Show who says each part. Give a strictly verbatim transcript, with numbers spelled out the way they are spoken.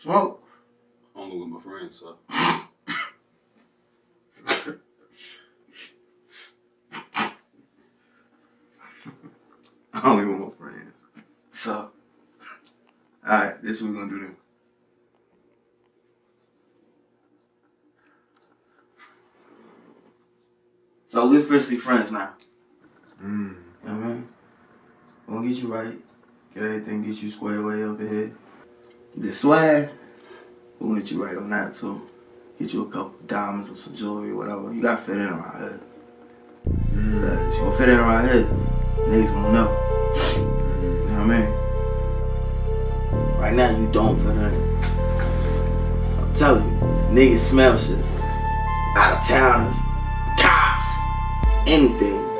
Speaker 1: Smoke?
Speaker 2: Only with my friends, so.
Speaker 1: Only with my friends. So, alright, this is what we're gonna do then. So we're officially friends now.
Speaker 3: Mm.
Speaker 1: You know what I mean? We're gonna get you right. Get everything, get you squared away up ahead. The swag, we're gonna get you right on that too. Get you a couple diamonds or some jewelry or whatever. You gotta fit in around here.
Speaker 3: Mm.
Speaker 1: But you gonna fit in around here, niggas gonna know. You know what I mean? Right now you don't fit in. I'm telling you, niggas smell shit. Out of towners, cops, anything.